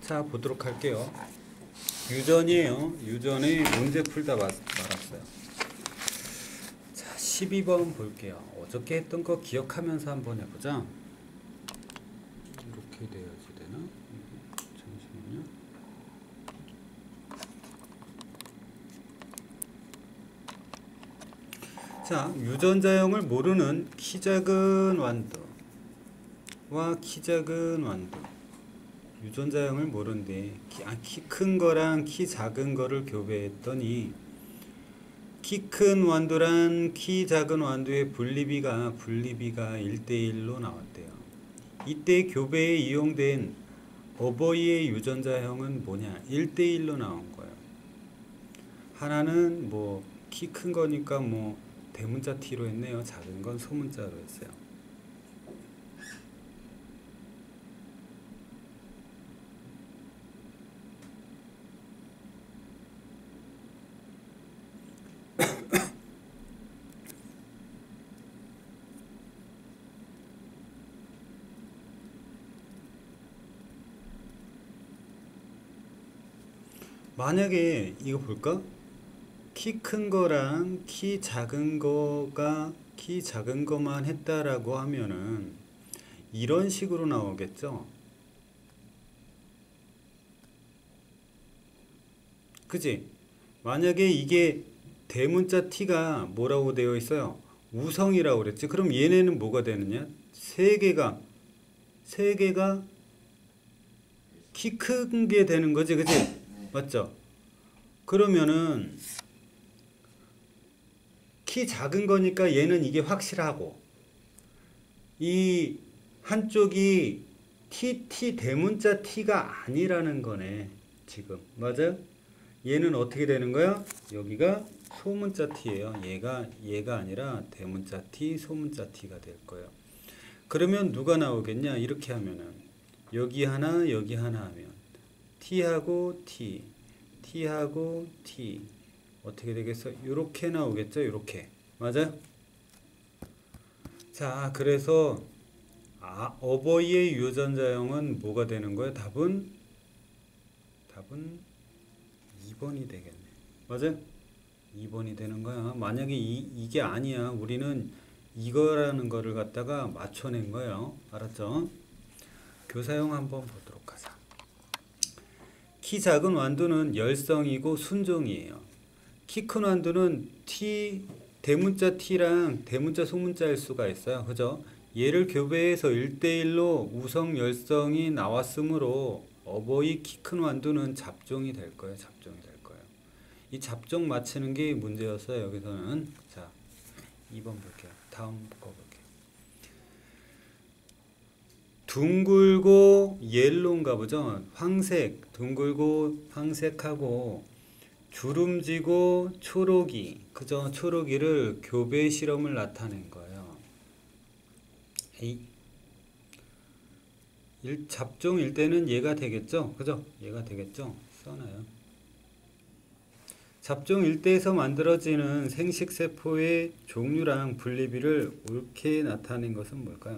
자, 보도록 할게요. 유전이에요. 유전의 문제 풀다 말았어요. 자, 12번 볼게요. 어저께 했던 거 기억하면서 한번 해보자. 이렇게 돼야지 되나? 잠시만요. 자, 유전자형을 모르는 키 작은 완두와 키 작은 완두. 유전자형을 모르는데 키 큰 거랑 키 작은 거를 교배했더니 키 큰 완두랑 키 작은 완두의 분리비가 1대1로 나왔대요. 이때 교배에 이용된 어버이의 유전자형은 뭐냐? 1대1로 나온 거예요. 하나는 뭐 키 큰 거니까 뭐 대문자 T로 했네요. 작은 건 소문자로 했어요. 만약에 이거 볼까? 키 큰 거랑 키 작은 거만 했다라고 하면은 이런 식으로 나오겠죠? 그지? 만약에 이게 대문자 T가 뭐라고 되어 있어요? 우성이라고 그랬지? 그럼 얘네는 뭐가 되느냐? 세 개가 키 큰 게 되는 거지, 그지? 맞죠? 그러면은 키 작은 거니까 얘는 이게 확실하고 이 한쪽이 TT 대문자 T가 아니라는 거네. 지금 맞아요? 얘는 어떻게 되는 거야? 여기가 소문자 T예요. 얘가 아니라 대문자 T, 소문자 T가 될 거예요. 그러면 누가 나오겠냐? 이렇게 하면은 여기 하나 하면 T하고 T, T하고 T 어떻게 되겠어? 이렇게 나오겠죠? 이렇게. 맞아요? 자, 그래서 어버이의 유전자형은 뭐가 되는 거예요? 답은 2번이 되겠네. 맞아요? 2번이 되는 거야. 만약에 이게 아니야. 우리는 이거라는 거를 갖다가 맞춰낸 거예요. 알았죠? 교사형 한번 보도록 하자. 키 작은 완두는 열성이고 순종이에요. 키 큰 완두는 대문자 T랑 대문자 소문자일 수가 있어요. 그죠? 얘를 교배해서 1대1로 우성 열성이 나왔으므로 어버이 키 큰 완두는 잡종이 될 거예요. 잡종이 될 거예요. 이 잡종 맞히는 게 문제였어요. 여기서는. 자, 2번 볼게요. 다음 거 볼게요. 둥글고 옐로인가 보죠. 황색, 둥글고 황색하고 주름지고 초록이, 그죠? 초록이를 교배 실험을 나타낸 거예요. 잡종일 때는 얘가 되겠죠? 그죠? 얘가 되겠죠? 써놔요. 잡종일 때에서 만들어지는 생식세포의 종류랑 분리비를 옳게 나타낸 것은 뭘까요?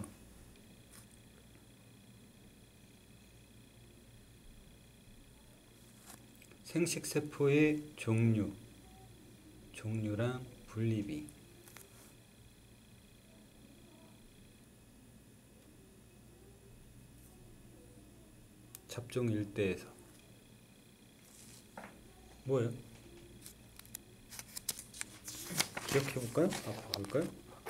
생식세포의 종류랑 분리비. 잡종 일대에서 뭐예요? 기억해볼까요? 볼까요?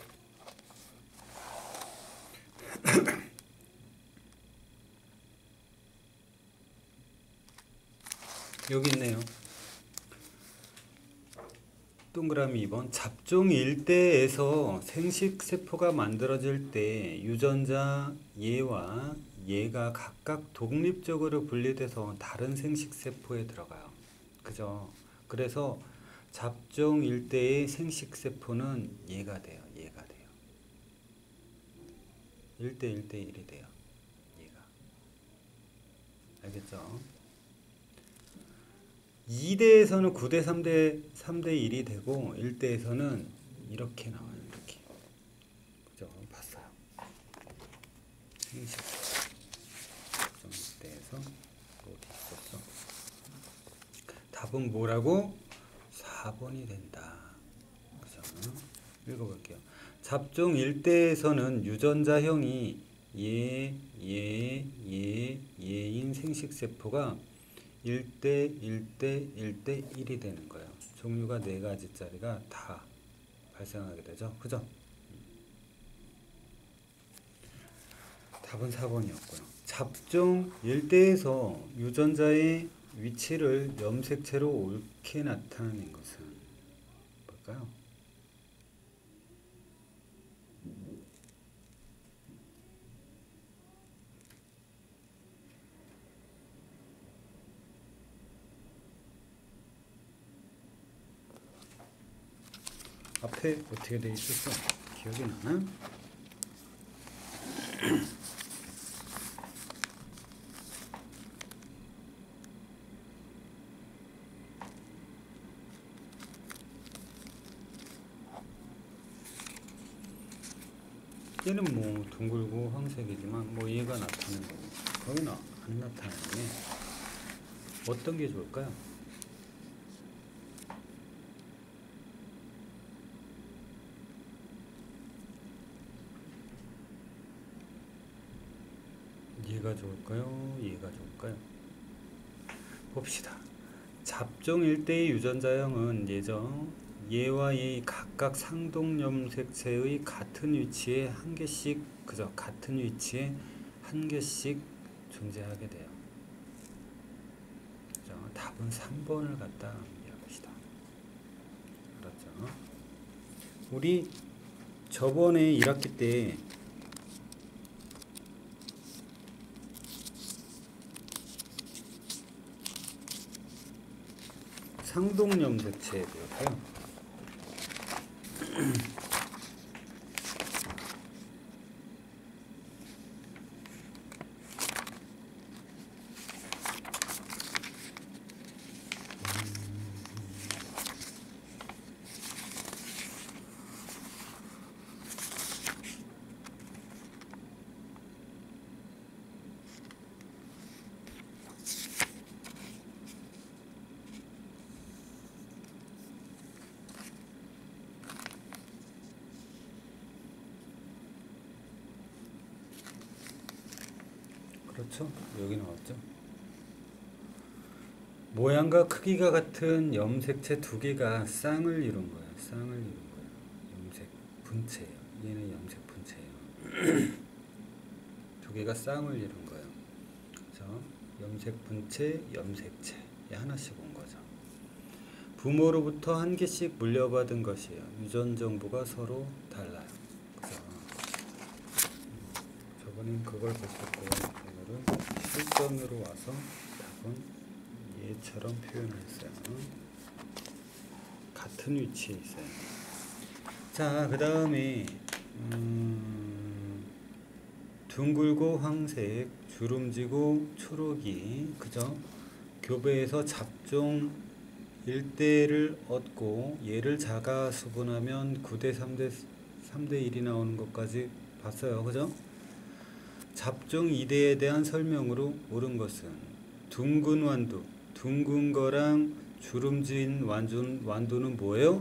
여기 있네요. 동그라미 2번. 잡종 일대에서 생식세포가 만들어질 때 유전자 얘와 얘가 각각 독립적으로 분리돼서 다른 생식세포에 들어가요. 그죠? 그래서 잡종 일대의 생식세포는 얘가 돼요. 1대1이 돼요. 얘가. 알겠죠? 2대에서는 9대 3대 1이 되고 1대에서는 이렇게 나와요. 이렇게. 그죠? 봤어요. 생식. 1대에서 로딩. 답은 뭐라고? 4번이 된다. 그죠? 읽어볼게요. 잡종 1대에서는 유전자형이 얘인 생식세포가 1대, 1대, 1대 1이 되는 거예요. 종류가 4가지짜리가 다 발생하게 되죠. 그죠? 답은 4번이었고요. 잡종 1대에서 유전자의 위치를 염색체로 옳게 나타내는 것은 뭘까요? 앞에 어떻게 돼 있었어? 기억이 나나? 얘는 뭐 둥글고 황색이지만 뭐 얘가 나타나는 거고 거기는 안 나타나네. 어떤 게 좋을까요? 얘가 좋을까요? 얘가 좋을까요? 봅시다. 잡종 1대의 유전자형은 얘와 얘의 각각 상동염색체의 같은 위치에 한 개씩, 그죠? 같은 위치에 한 개씩 존재하게 돼요. 그죠? 답은 3번을 갖다 합시다. 알았죠? 우리 저번에 1학기 때 상동염색체에 배웠고요. 그렇죠? 여기 나왔죠? 모양과 크기가 같은 염색체 2개가 쌍을 이룬 거예요. 쌍을 이룬 거예요. 염색 분체예요. 얘는 염색 분체예요. 2개가 쌍을 이룬 거예요. 그래서 염색 분체, 염색체 하나씩 온 거죠. 부모로부터 한 개씩 물려받은 것이에요. 유전 정보가 서로 달라요. 그래서 저번엔 그걸 보셨고 오늘은 실전으로 와서 답은 얘처럼 표현을 했어요. 같은 위치에 있어요. 자, 그 다음에 둥글고 황색, 주름지고 초록이, 그죠? 교배에서 잡종 1대를 얻고 얘를 자가 수분하면 9대 3대 1이 나오는 것까지 봤어요. 그죠? 잡종 2대에 대한 설명으로 옳은 것은 둥근 완두, 둥근 거랑 주름진 완두는 뭐예요?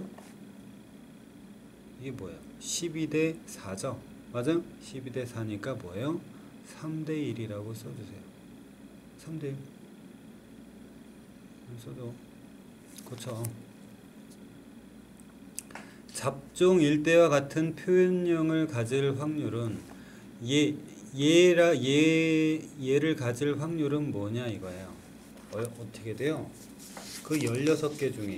이게 뭐예요? 12대 4죠? 맞아? 12대 4니까 뭐예요? 3대 1이라고 써주세요. 3대 1 써줘. 그쵸? 잡종 1대와 같은 표현형을 가질 확률은 얘를 가질 확률은 뭐냐 이거예요. 어떻게 돼요? 그 16개 중에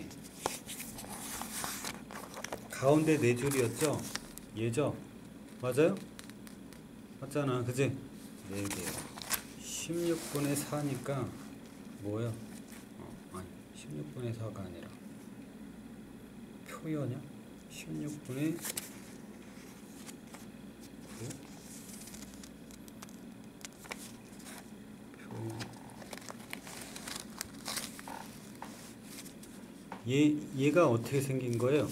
가운데 4줄이었죠? 얘죠? 맞아요? 맞잖아. 그지? 4개요. 16분의 4니까 뭐예요? 아니 16분의 4가 아니라 표현이야? 16분의 9 얘가 어떻게 생긴 거예요?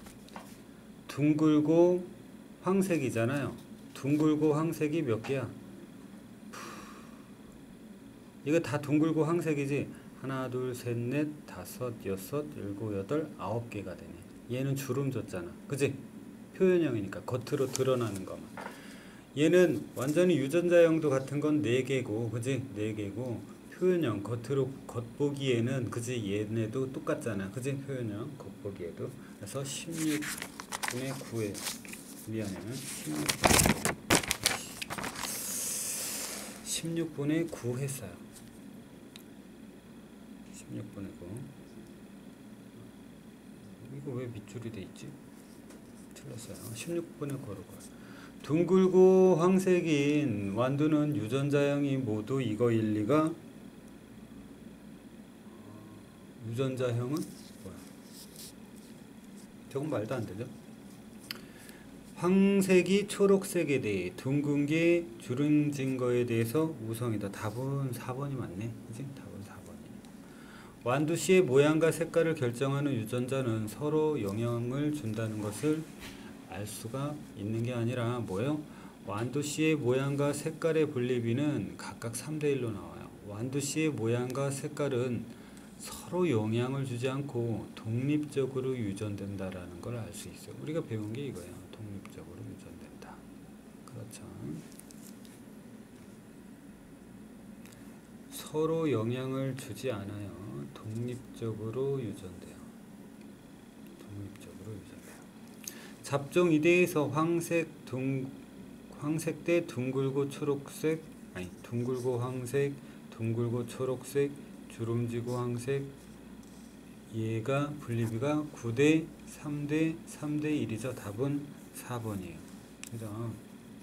둥글고 황색이잖아요. 둥글고 황색이 몇 개야? 이거 다 둥글고 황색이지. 하나, 둘, 셋, 넷, 다섯, 여섯, 일곱, 여덟, 9개가 되네. 얘는 주름 줬잖아. 그지? 표현형이니까 겉으로 드러나는 것만. 얘는 완전히 유전자형도 같은 건 4개고, 그지? 4개고, 표현형, 겉으로, 겉보기에는, 그지? 얘네도 똑같잖아. 그지? 표현형, 겉보기에도. 그래서 16분의 9에, 미안해. 16분의 9 했어요. 16분의 9. 이거 왜 밑줄이 돼 있지? 틀렸어요. 16분의 9로 가. 둥글고 황색인 완두는 유전자형이 모두 이거 1, 2가 유전자형은 뭐야? 저건 말도 안 되죠? 황색이 초록색에 대해 둥근 게 주름진 거에 대해서 우성이다. 답은 4번이 맞네. 그치? 답은 4번이네. 완두씨의 모양과 색깔을 결정하는 유전자는 서로 영향을 준다는 것을 알 수가 있는 게 아니라 뭐예요? 완두씨의 모양과 색깔의 분리비는 각각 3대1로 나와요. 완두씨의 모양과 색깔은 서로 영향을 주지 않고 독립적으로 유전된다라는 걸 알 수 있어요. 우리가 배운 게 이거예요. 독립적으로 유전된다. 그렇죠. 서로 영향을 주지 않아요. 독립적으로 유전돼요. 독립적으로 유전돼요. 잡종 이대에서 황색 대 둥글고 초록색, 아니 둥글고 황색, 둥글고 초록색, 주름지고 황색, 얘가 분리비가 9대 3대 3대 1이죠. 답은 4번이에요. 그죠?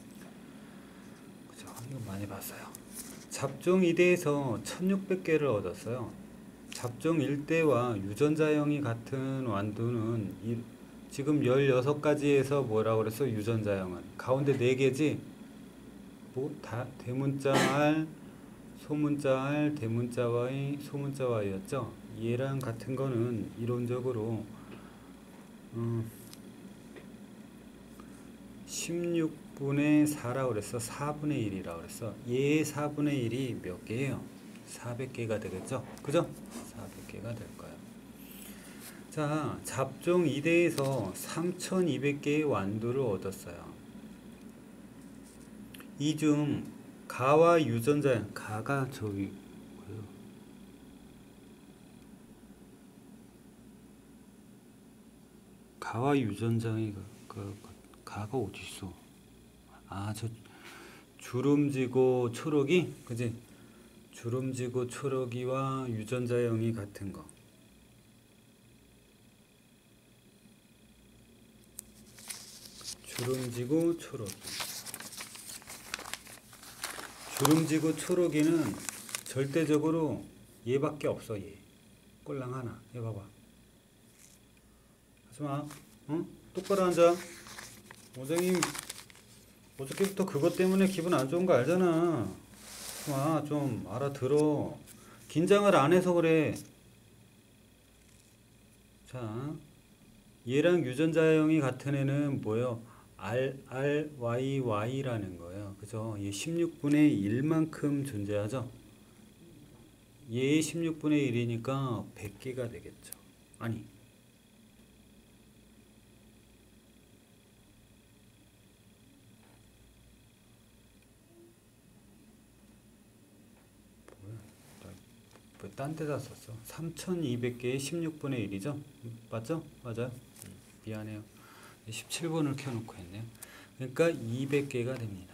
그죠? 이거 많이 봤어요. 잡종 2대에서 1600개를 얻었어요. 잡종 1대와 유전자형이 같은 완두는 지금 16가지에서 뭐라고 그랬어? 유전자형은 가운데 4개지? 뭐 대문자 R, 소문자 R, 대문자 Y, 소문자 Y였죠? 얘랑 같은 거는 이론적으로 16분의 4라고 그랬어. 4분의 1이라고 그랬어. 얘의 4분의 1이 몇 개예요? 400개가 되겠죠? 그죠? 400개가 될 거예요. 자, 잡종 2대에서 3200개의 완두를 얻었어요. 이 중 가와 유전자, 가가 저기 뭐예요? 가와 유전자의 가가 어디 있어? 아, 저 주름지고 초록이, 그지? 주름지고 초록이와 유전자형이 같은 거. 주름지고 초록이. 주름지고 초록이는 절대적으로 얘밖에 없어. 얘 꼴랑 하나. 얘 봐봐. 하지마. 응? 똑바로 앉아. 원장님 어저께부터 그것 때문에 기분 안 좋은 거 알잖아. 하지마. 좀 알아들어. 긴장을 안 해서 그래. 자, 얘랑 유전자형이 같은 애는 뭐예요? RRYY라는 거예요. 그죠? 얘 16분의 1만큼 존재하죠? 얘 16분의 1이니까 100개가 되겠죠. 아니. 뭐야? 왜 딴 데다 썼어? 3200개의 16분의 1이죠? 맞죠? 맞아요? 미안해요. 17번을 켜놓고 했네요. 그러니까 200개가 됩니다.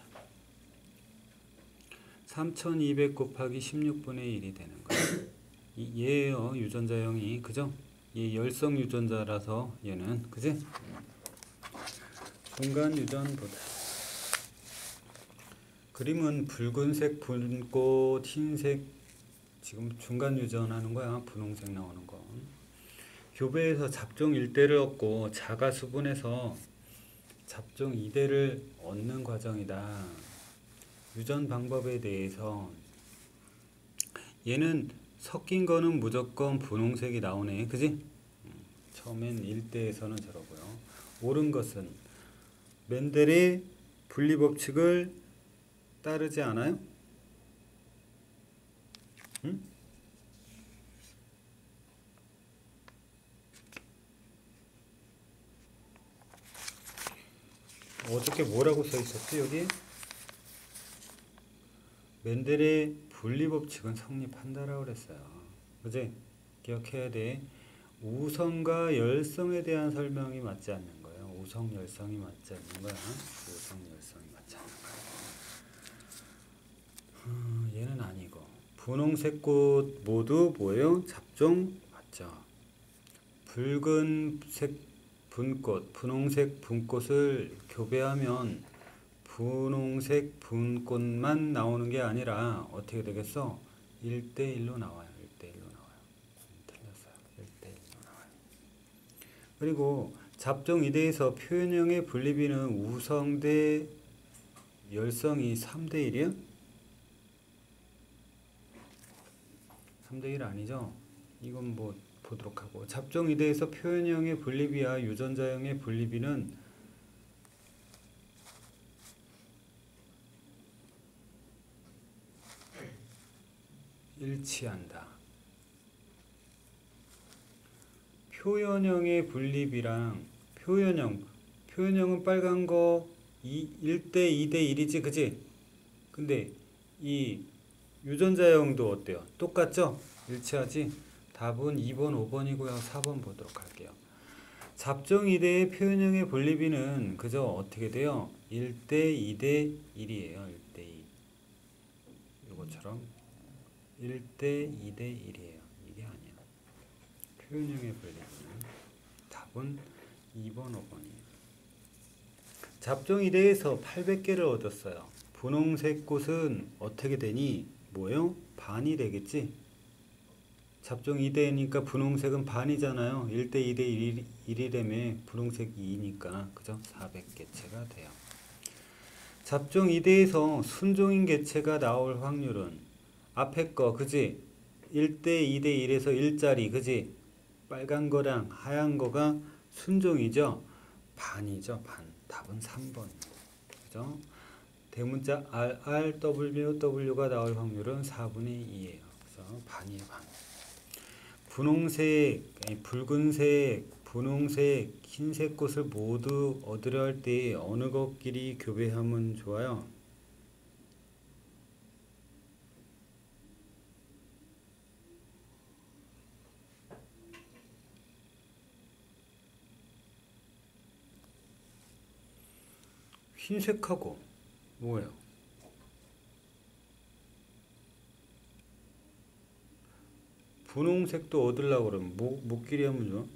3200 곱하기 16분의 1이 되는 거예요. 얘예요. 유전자형이. 그죠? 얘 열성 유전자라서 얘는. 그지? 중간 유전보다. 그림은 붉은색, 분꽃, 흰색. 지금 중간 유전하는 거야. 분홍색 나오는 거. 교배에서 잡종 1대를 얻고 자가 수분해서 잡종 2대를 얻는 과정이다. 유전 방법에 대해서 얘는 섞인 거는 무조건 분홍색이 나오네. 그지? 처음엔 1대에서는 저러고요. 옳은 것은 멘델의 분리법칙을 따르지 않아요? 응? 어저께 뭐라고 써 있었지 여기? 멘델의 분리법칙은 성립한다라고 그랬어요. 그지? 기억해야 돼. 우성과 열성에 대한 설명이 맞지 않는 거예요. 우성 열성이 맞지 않는 거야. 우성 열성이 맞지 않는 거야. 얘는 아니고 분홍색 꽃 모두 뭐예요? 잡종 맞죠? 붉은색 분꽃, 분홍색 분꽃을 교배하면 분홍색 분꽃만 나오는 게 아니라 어떻게 되겠어? 1대1로 나와요. 1대1로 나와요. 틀렸어요. 1대1로 나와요. 그리고 잡종 이대에서 표현형의 분리비는 우성 대 열성이 3대1이야? 3대1 아니죠? 이건 뭐 보도록 하고 잡종 이대에서 표현형의 분리비와 유전자형의 분리비는 일치한다. 표현형의 분리비랑 표현형은 빨간 거 1대 2대 1이지 그지? 근데 이 유전자형도 어때요? 똑같죠? 일치하지? 답은 2번 5번이고요 4번 보도록 할게요. 잡종 이대의 표현형의 분리비는 그저 어떻게 돼요? 1대 2대 1이에요 1대 2 요것처럼 1대 2대 1이에요. 이게 아니야. 표현형의 분리비는 답은 2번, 5번이에요. 잡종 이대에서 800개를 얻었어요. 분홍색 꽃은 어떻게 되니? 뭐요? 반이 되겠지? 잡종 2대니까 분홍색은 반이잖아요. 1대 2대 1이라며 분홍색 2니까 그죠? 400개체가 돼요. 잡종 2대에서 순종인 개체가 나올 확률은 앞에 거 그지? 1대 2대 1에서 1짜리 그지? 빨간 거랑 하얀 거가 순종이죠? 반이죠 반. 답은 3번 그죠? 대문자 RRWW가 나올 확률은 4분의 2예요. 그래서 반이에요 반. 분홍색, 아니 붉은색, 분홍색, 흰색 꽃을 모두 얻으려 할 때 어느 것끼리 교배하면 좋아요? 흰색하고 뭐예요? 분홍색도 얻으려고 그러면 뭐끼리 하면 좋아?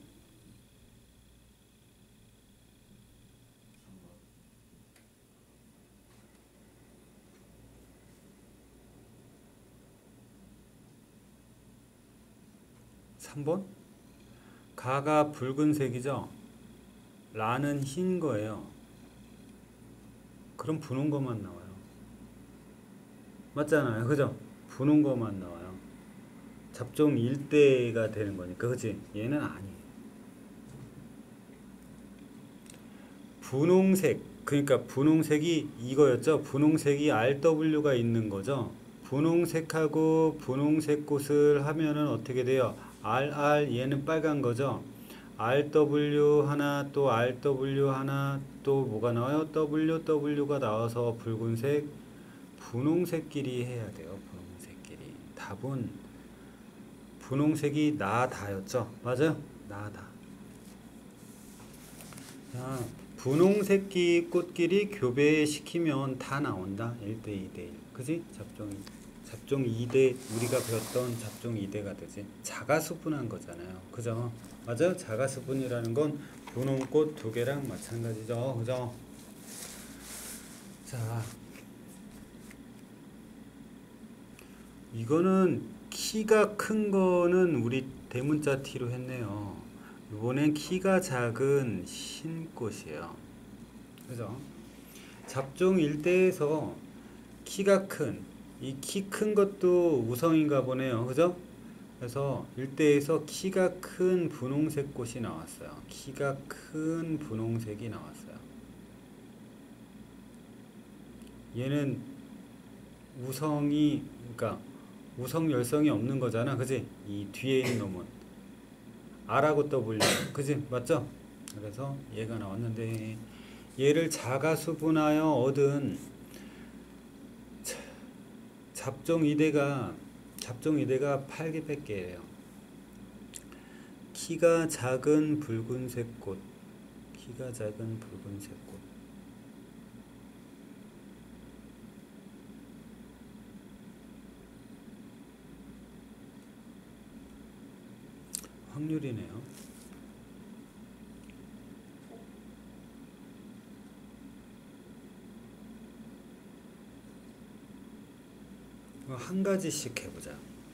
3번? 가가 붉은색이죠? 라는 흰 거예요. 그럼 분홍 것만 나와요. 맞잖아요. 그죠? 분홍 것만 나와요. 잡종 1대가 되는 거니까. 그치? 얘는 아니에요. 분홍색. 그러니까 분홍색이 이거였죠? 분홍색이 RW가 있는 거죠? 분홍색하고 분홍색 꽃을 하면은 어떻게 돼요? RR 얘는 빨간 거죠? RW 하나 또 RW 하나 또 뭐가 나와요? WW가 나와서 붉은색 분홍색끼리 해야 돼요. 분홍색끼리. 답은 분홍색이 나다였죠? 맞아요? 나다. 자, 분홍색끼 꽃끼리 교배시키면 다 나온다. 1대 2대 1. 그지? 잡종 2대 우리가 배웠던 잡종 2대가 되지. 자가수분한 거잖아요. 그죠? 맞아요? 자가수분이라는 건 분홍꽃 2개랑 마찬가지죠. 그죠? 자, 이거는 키가 큰 거는 우리 대문자 T로 했네요. 이번엔 키가 작은 흰꽃이에요. 그죠? 잡종 1대에서 키가 큰, 이 키 큰 것도 우성인가 보네요. 그죠? 그래서 1대에서 키가 큰 분홍색 꽃이 나왔어요. 키가 큰 분홍색이 나왔어요. 얘는 우성이, 그러니까 우성 열성이 없는 거잖아. 그지? 이 뒤에 있는 놈은. R하고 W. 그지? 맞죠? 그래서 얘가 나왔는데 얘를 자가수분하여 얻은 잡종 이대가 8개백개예요. 키가 작은 붉은색 꽃. 키가 작은 붉은색 꽃. 확률이네요. 한 가지씩 해보자.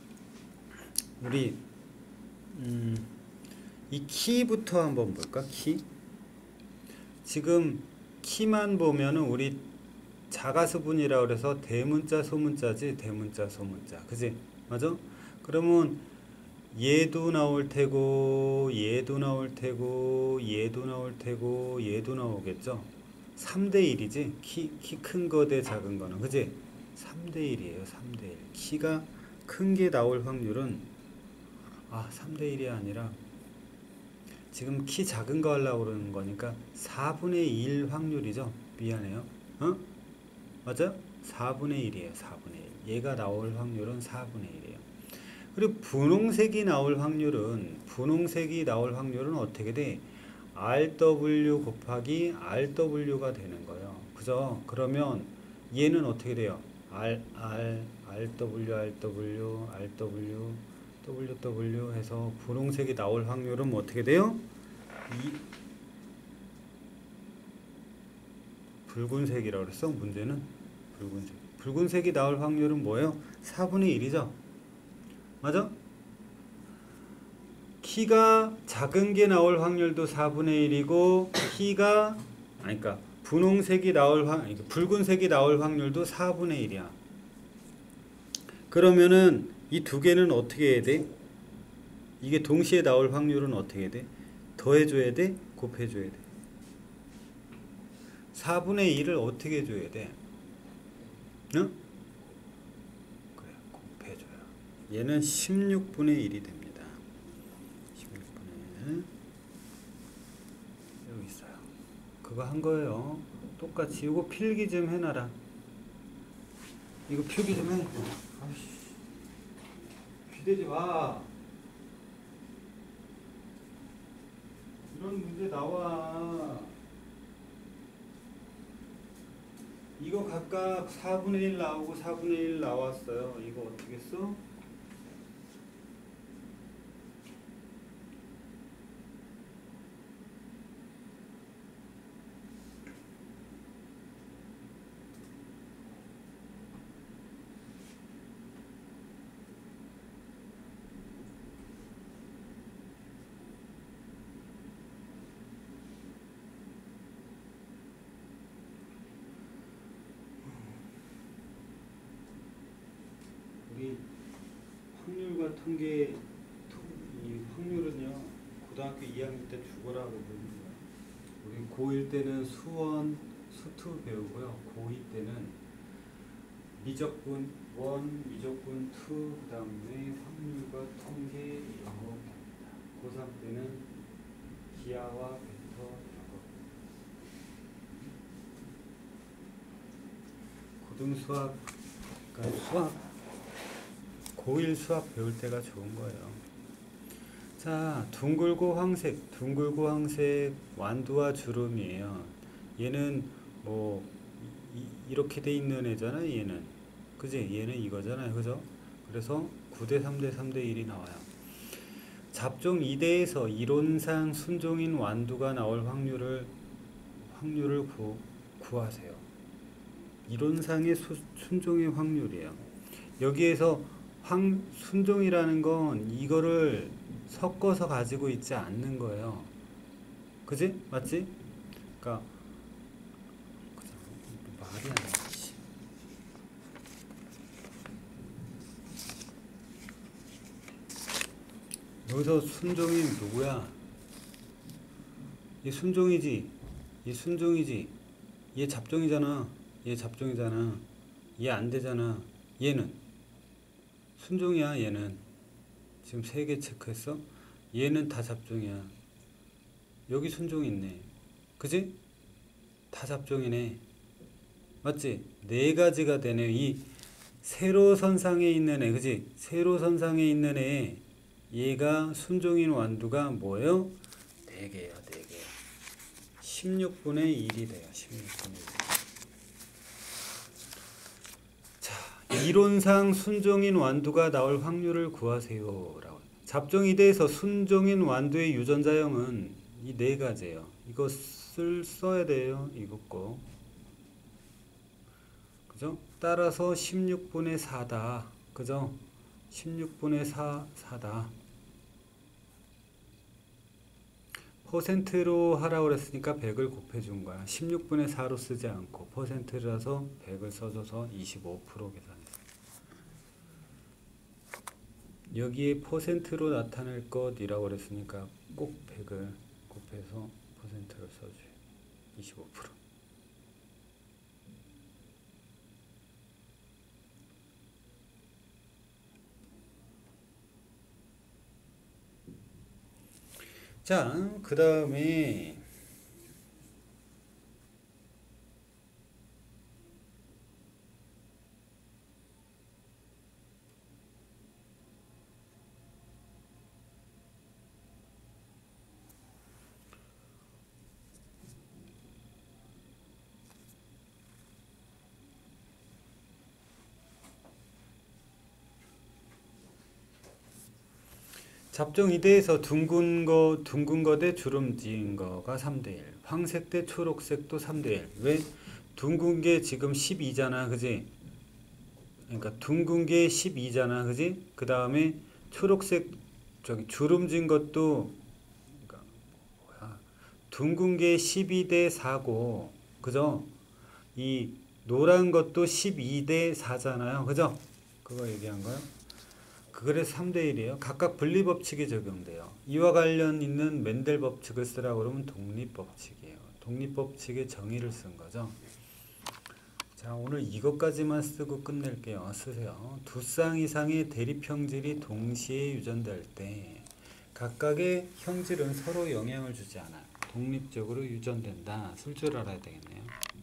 우리 이 키부터 한번 볼까? 키. 지금 키만 보면은 우리 자가수분이라고 그래서 대문자 소문자지. 대문자 소문자. 그지? 맞아? 그러면 얘도 나올 테고 얘도 나올 테고 얘도 나올 테고 얘도 나오겠죠? 3대 1이지? 키 큰 거 대 작은 거는. 그지? 3대 1이에요. 3대 1. 키가 큰 게 나올 확률은 3대 1이 아니라 지금 키 작은 거 하려고 그러는 거니까 4분의 1 확률이죠. 미안해요. 맞아? 4분의 1이에요. 4분의 1. 얘가 나올 확률은 4분의 1이에요. 그리고 분홍색이 나올 확률은 어떻게 돼? RW 곱하기 RW가 되는 거예요. 그죠? 그러면 얘는 어떻게 돼요? RW WW 해서 분홍색이 나올 확률은 어떻게 돼요? 붉은색이라고 그랬어? 문제는 붉은색이 나올 확률은 뭐예요? 4분의 1이죠? 맞아? 키가 작은 게 나올 확률도 4분의 1이고 그러니까 붉은색이 나올 확률도 4분의 1이야. 그러면은 이 두 개는 어떻게 해야 돼? 이게 동시에 나올 확률은 어떻게 해야 돼? 더해줘야 돼? 곱해줘야 돼? 4분의 1을 어떻게 해줘야 돼? 응? 그래, 곱해줘요. 얘는 16분의 1이 됩니다. 16분의 1. 여기 있어요. 그거 한 거예요. 똑같이. 이거 필기 좀 해놔라. 이거 필기 좀 해. 아이씨. 기대지 마. 이런 문제 나와. 이거 각각 4분의 1 나오고 4분의 1 나왔어요. 이거 어떻게 써? 우리 확률과 통계, 이 확률은요, 고등학교 2학년 때 죽어라고 배우는 거야. 우리 고1 때는 수원, 수투 배우고요. 고2 때는 미적분 1, 미적분 2, 그 다음에 확률과 통계 이런 거 배웁니다. 고3 때는 기하와 벡터 이런 거. 고등수학, 그러니까 고1 수학 배울 때가 좋은 거예요. 자, 둥글고 황색 완두와 주름이에요. 얘는 뭐 이렇게 돼 있는 애잖아. 얘는 그지? 얘는 이거잖아요. 그죠? 그래서 9대 3대 3대 1이 나와요. 잡종 2대에서 이론상 순종인 완두가 나올 확률을 구하세요. 이론상의 순종의 확률이에요. 여기에서 순종이라는 건 이거를 섞어서 가지고 있지 않는 거예요. 그지? 맞지? 그러니까 말이 안 나지. 여기서 순종이 누구야? 얘 순종이지. 얘 잡종이잖아. 얘 안 되잖아. 얘는 순종이야. 얘는 지금 3개 체크했어? 얘는 다 잡종이야. 여기 순종 있네. 그지? 다 잡종이네. 맞지? 네 가지가 되네. 이 세로선상에 있는 애, 그지? 세로선상에 있는 애, 얘가 순종인 완두가 뭐예요? 4개예요, 4개. 16분의 1이 돼요, 16분의 1. 자, 이론상 순종인 완두가 나올 확률을 구하세요. 라고. 잡종이 돼서 순종인 완두의 유전자형은 이 4가지예요. 이거 써야 돼요, 이거 거. 그죠? 따라서 16분의 4다. 그죠? 16분의 4다. 퍼센트로 하라고 그랬으니까 100을 곱해준 거야. 16분의 4로 쓰지 않고 퍼센트라서 100을 써줘서 25% 계산했어. 여기에 퍼센트로 나타낼 것이라고 그랬으니까 꼭 100을 곱해서 퍼센트를 써줘요. 25%. 자, 그 다음에 잡종 2대에서 둥근 거 대 주름진 거가 3대1. 황색 대 초록색도 3대1. 왜? 둥근 게 지금 12잖아. 그지? 그러니까 둥근 게 12잖아. 그지? 그 다음에 초록색, 주름진 것도, 그러니까 뭐야? 둥근 게 12대 4고, 그죠? 이 노란 것도 12대 4잖아요. 그죠? 그거 얘기한 거요? 그래서 3대1이에요. 각각 분리법칙이 적용돼요. 이와 관련 있는 멘델 법칙을 쓰라고 그러면 독립법칙이에요. 독립법칙의 정의를 쓴 거죠. 자, 오늘 이것까지만 쓰고 끝낼게요. 쓰세요. 두 쌍 이상의 대립형질이 동시에 유전될 때 각각의 형질은 서로 영향을 주지 않아요. 독립적으로 유전된다. 쓸 줄 알아야 되겠네요.